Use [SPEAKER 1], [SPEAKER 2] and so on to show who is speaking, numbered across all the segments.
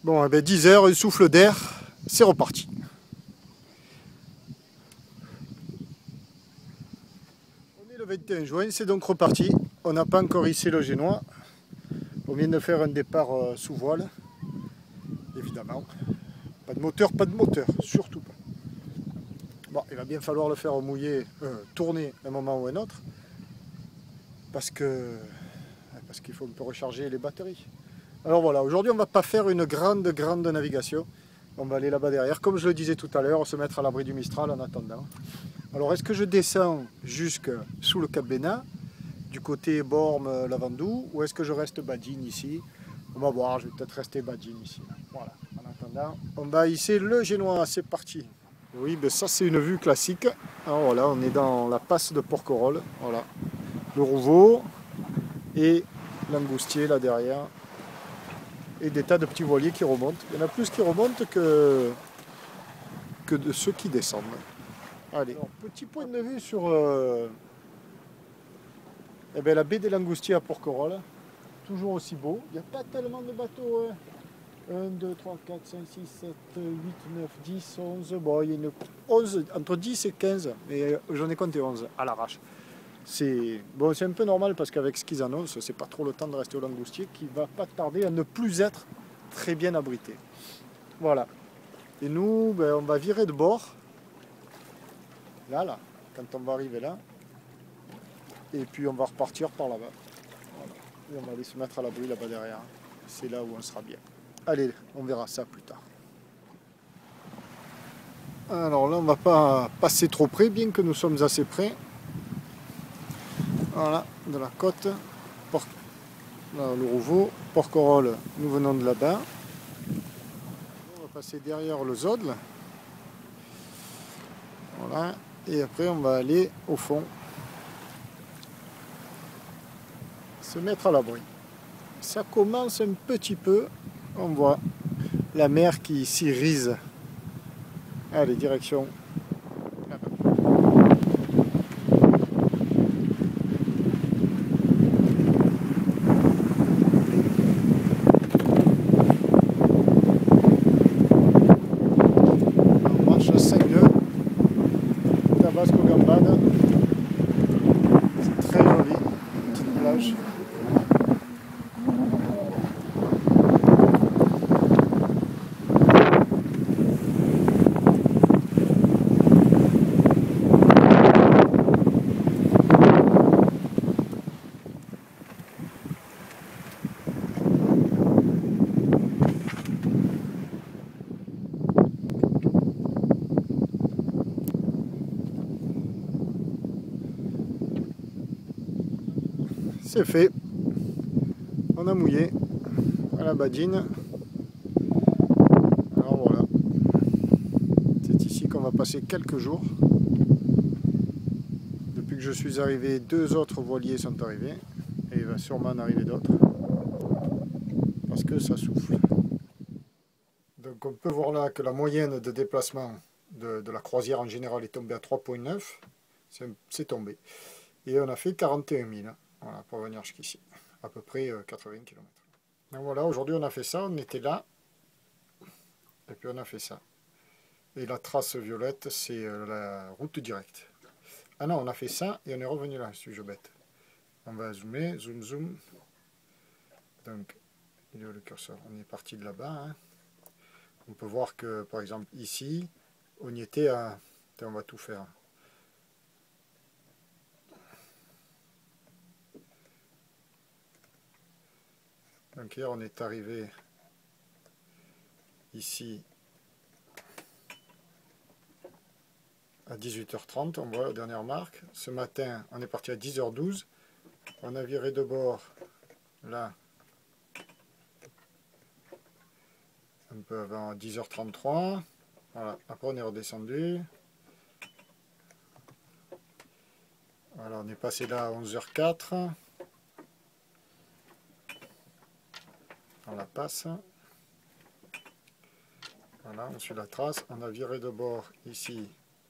[SPEAKER 1] Bon, eh ben 10 heures, un souffle d'air, c'est reparti. On est le 21 juin, c'est donc reparti. On n'a pas encore hissé le génois. On vient de faire un départ sous voile, évidemment. Pas de moteur, surtout pas. Bon, il va bien falloir le faire mouiller, tourner un moment ou un autre, parce qu'il faut un peu recharger les batteries. Alors voilà, aujourd'hui on ne va pas faire une grande navigation. On va aller là-bas derrière, comme je le disais tout à l'heure, se mettre à l'abri du Mistral en attendant. Alors est-ce que je descends jusque sous le Cap Bénat, du côté Bormes-Lavandou, ou est-ce que je reste Badine ici? On va voir, je vais peut-être rester Badine ici. Voilà, en attendant, on va hisser le génois, c'est parti. Oui, ben ça c'est une vue classique. Alors voilà, on est dans la passe de Porquerolles, voilà. Le Rouveau et l'Angoustier là derrière. Et des tas de petits voiliers qui remontent. Il y en a plus qui remontent que de ceux qui descendent. Allez, alors, petit point de vue sur la baie des Langoustiers à Porquerolles. Toujours aussi beau. Il n'y a pas tellement de bateaux. 1, 2, 3, 4, 5, 6, 7, 8, 9, 10, 11. Bon, il y a une 11, entre 10 et 15. Mais j'en ai compté 11 à l'arrache. C'est bon, c'est un peu normal parce qu'avec ce qu'ils annoncent, c'est pas trop le temps de rester au Langoustier qui va pas tarder à ne plus être très bien abrité. Voilà. Et nous, ben, on va virer de bord. Là, quand on va arriver là. Et puis on va repartir par là-bas. Voilà. Et on va aller se mettre à l'abri là-bas derrière. C'est là où on sera bien. Allez, on verra ça plus tard. Alors là, on va pas passer trop près, bien que nous sommes assez près. Voilà, de la côte. Là, le Rouveau. Porquerolles, nous venons de là-bas. On va passer derrière le Zodle. Voilà. Et après, on va aller au fond. Se mettre à l'abri. Ça commence un petit peu. On voit la mer qui s'irise. Allez, direction là-bas. On marche à 5 nœuds. Tabasco Gambade. C'est très joli. Petite plage. C'est fait. On a mouillé à la badine. Alors voilà. C'est ici qu'on va passer quelques jours. Depuis que je suis arrivé, 2 autres voiliers sont arrivés. Et il va sûrement en arriver d'autres. Parce que ça souffle. Donc on peut voir là que la moyenne de déplacement de la croisière en général est tombée à 3,9. C'est tombé. Et on a fait 41 000. Voilà, pour venir jusqu'ici. À peu près 80 km. Donc voilà, aujourd'hui on a fait ça, on était là. Et puis on a fait ça. Et la trace violette, c'est la route directe. Ah non, on a fait ça et on est revenu là, suis-je bête. On va zoomer, zoom, zoom. Donc, il est où le curseur? On est parti de là-bas. Hein. On peut voir que, par exemple, ici, on y était à... On va tout faire. Donc hier, on est arrivé ici à 18h30, on voit la dernière marque. Ce matin, on est parti à 10h12. On a viré de bord, là, un peu avant 10h33. Voilà. Après, on est redescendu. Voilà, on est passé là à 11h04. On la passe. Voilà, on suit la trace. On a viré de bord ici.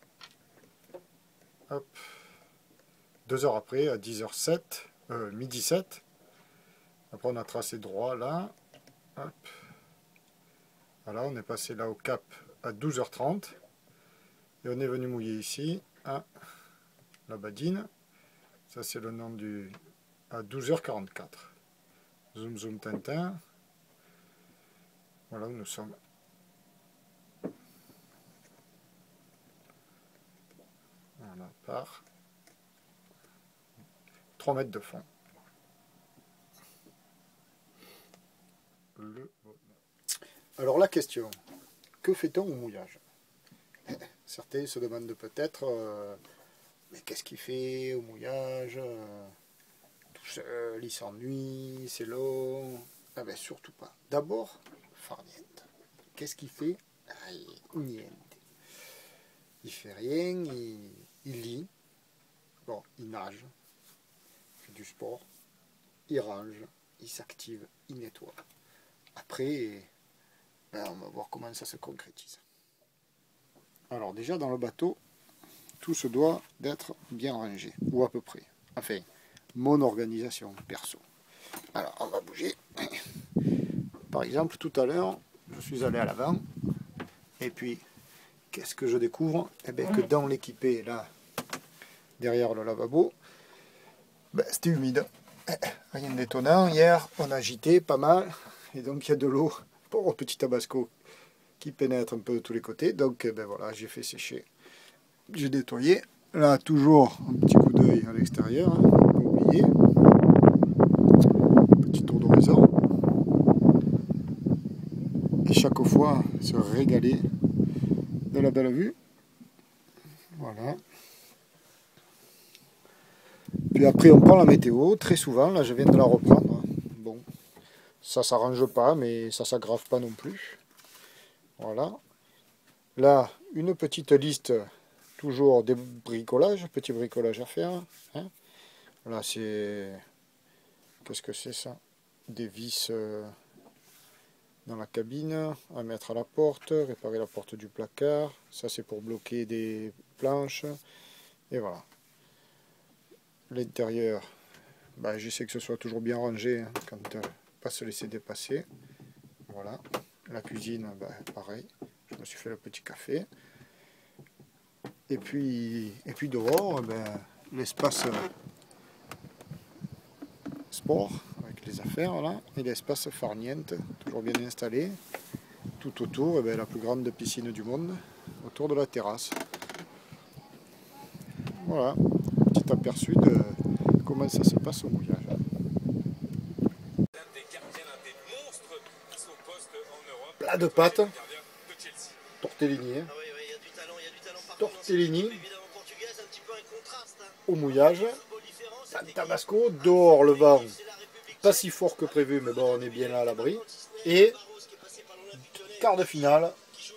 [SPEAKER 1] Hop. 2 heures après, à 10h07, midi 7. Après, on a tracé droit là. Hop. Voilà, on est passé là au cap à 12h30 et on est venu mouiller ici à la Badine. Ça c'est le nom du... à 12h44. Zoom zoom Tintin. Voilà où nous sommes. Voilà, par 3 mètres de fond. Alors la question, que fait-on au mouillage? Certains se demandent peut-être, mais qu'est-ce qu'il fait au mouillage? Tout seul, il s'ennuie, c'est long. Ah ben surtout pas. D'abord, farniente. Qu'est-ce qu'il fait? Niente. Il fait rien, il lit, bon, il nage, il fait du sport, il range, il s'active, il nettoie. Après, ben, on va voir comment ça se concrétise. Alors déjà dans le bateau, tout se doit d'être bien rangé, ou à peu près. Enfin, mon organisation perso. Alors on va bouger. Par exemple, tout à l'heure, je suis allé à l'avant, et puis, qu'est-ce que je découvre? Eh bien que dans l'équipé, là, derrière le lavabo, ben, c'était humide. Rien d'étonnant. Hier, on a agité pas mal, et donc il y a de l'eau, pour petit tabasco, qui pénètre un peu de tous les côtés. Donc ben voilà, j'ai fait sécher. J'ai nettoyé. Là, toujours un petit coup d'œil à l'extérieur, hein, pas oublier. Petit tour d'horizon. Et chaque fois, se régaler de la belle vue. Voilà. Puis après, on prend la météo, très souvent. Là, je viens de la reprendre. Bon, ça s'arrange pas, mais ça s'aggrave pas non plus. Voilà. Là, une petite liste, toujours des bricolages, petit bricolage à faire. Hein. Là, c'est... Qu'est-ce que c'est ça? Des vis dans la cabine, à mettre à la porte, réparer la porte du placard. Ça, c'est pour bloquer des planches. Et voilà. L'intérieur, bah, j'essaie que ce soit toujours bien rangé, hein, quand pas se laisser dépasser. Voilà. La cuisine, bah, pareil. Je me suis fait le petit café. Et puis dehors, ben, l'espace sport, avec les affaires là, et l'espace farniente, toujours bien installé. Tout autour, et ben, la plus grande piscine du monde, autour de la terrasse. Voilà, petit aperçu de comment ça se passe au mouillage. Plat de pâtes, tortellini, tortellini, au mouillage, tabasco, dehors le vent, pas si fort que prévu, mais bon, on est bien là à l'abri, et quart de finale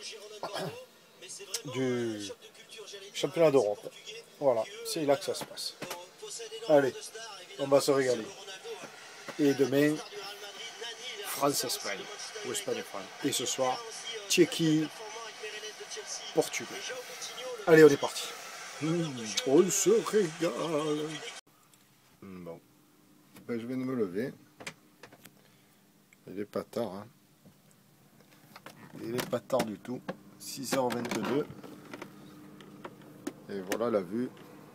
[SPEAKER 1] du championnat d'Europe. Voilà, c'est là que ça se passe. Allez, on va se régaler. Et demain, France-Espagne, ou Espagne-France. Et ce soir, Tchéquie, Portugal. Allez, on est parti. On se régale. Bon, ben, je viens de me lever. Il n'est pas tard. Hein. Il n'est pas tard du tout. 6h22. Et voilà la vue.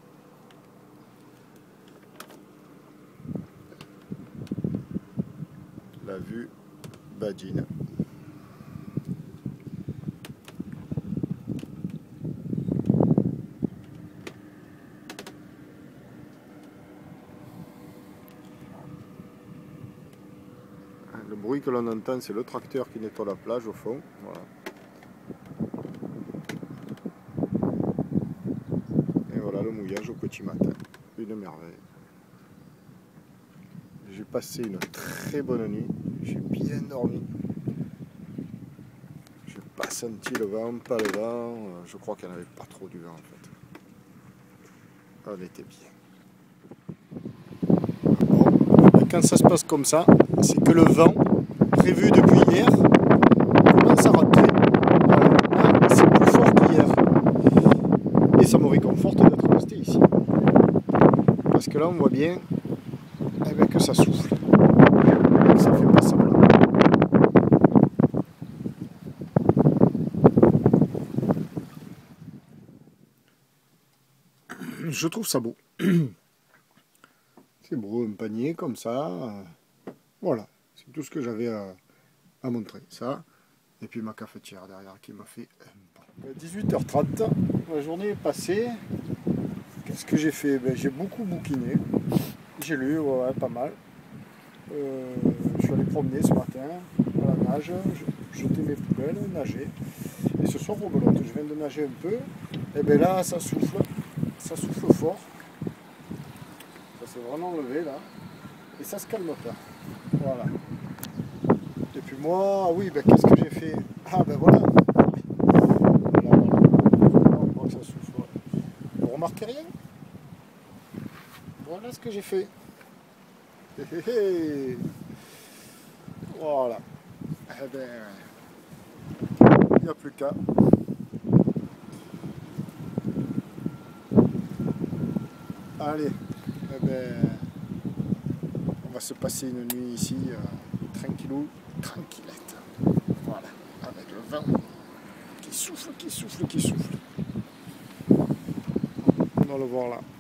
[SPEAKER 1] La vue Badine. Le bruit que l'on entend, c'est le tracteur qui nettoie la plage au fond. Voilà. Et voilà le mouillage au petit matin. Une merveille. J'ai passé une très bonne nuit. J'ai bien dormi. Je n'ai pas senti le vent, pas le vent. Je crois qu'il n'y en avait pas trop du vent en fait. On était bien. Bon, quand ça se passe comme ça, c'est que le vent, prévu depuis hier, commence à rentrer. Voilà. C'est plus fort qu'hier. Et ça me réconforte d'être resté ici. Parce que là, on voit bien que ça souffle. Ça fait pas semblant. Je trouve ça beau. C'est beau, un panier comme ça. Voilà, c'est tout ce que j'avais à montrer. Ça, et puis ma cafetière derrière qui m'a fait un bon. 18h30, la journée est passée. Qu'est-ce que j'ai fait? Ben, j'ai beaucoup bouquiné. J'ai lu, ouais, pas mal. Je suis allé promener ce matin à la nage, jeter mes poubelles, nager. Et ce soir, rebelote, je viens de nager un peu. Et bien là, ça souffle fort. Ça s'est vraiment levé là. Et ça se calme pas. Voilà. Et puis moi, oui, ben, qu'est-ce que j'ai fait? Ah ben voilà. Voilà. On voit que ça souffle. Vous remarquez rien? Voilà ce que j'ai fait. Voilà. Eh ben, il n'y a plus qu'à. Allez, eh ben, on va se passer une nuit ici, tranquillou, tranquillette. Voilà, avec le vent qui souffle, qui souffle, qui souffle. On va le voir là.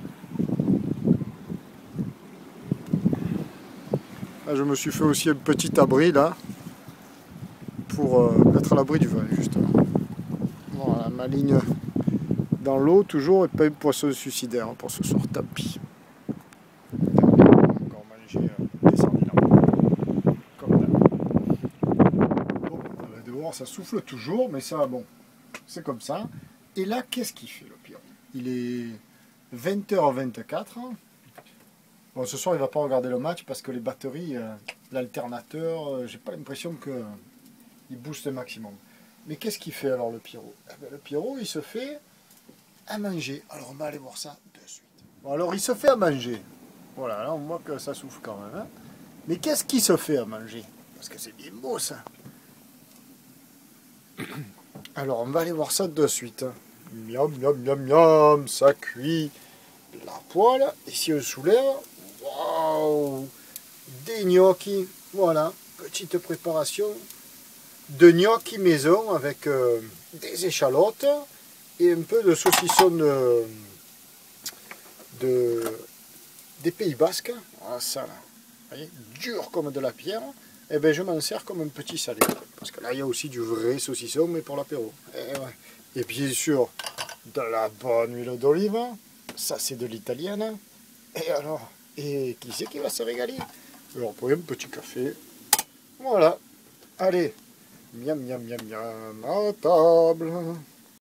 [SPEAKER 1] Là, je me suis fait aussi un petit abri là, pour être à l'abri du vent justement. Voilà, ma ligne dans l'eau toujours et pas une poisson suicidaire pour ce soir, tant pis. Encore manger des sardines comme là. Bon, dehors ça souffle toujours, mais ça bon, c'est comme ça. Et là, qu'est-ce qu'il fait le pire? Il est 20h24. Bon, ce soir il va pas regarder le match parce que les batteries, l'alternateur, j'ai pas l'impression qu'il booste le maximum. Mais qu'est-ce qu'il fait alors le Pierrot? Eh ben, le Pierrot il se fait à manger. Alors on va aller voir ça de suite. Bon, alors il se fait à manger. Voilà, là on voit que ça souffle quand même. Hein. Mais qu'est-ce qu'il se fait à manger? Parce que c'est bien beau ça. Alors on va aller voir ça de suite. Miam, miam, miam, miam, ça cuit la poêle. Et si on soulève, waouh, des gnocchis. Voilà, petite préparation de gnocchis maison avec des échalotes et un peu de saucisson des Pays Basques. Voilà ça là, vous voyez, dur comme de la pierre. Et bien je m'en sers comme un petit salé. Parce que là il y a aussi du vrai saucisson mais pour l'apéro. Et bien sûr de la bonne huile d'olive. Ça c'est de l'italienne. Et alors, et qui c'est qui va se régaler? Alors pour un petit café. Voilà. Allez. Miam miam miam miam à table.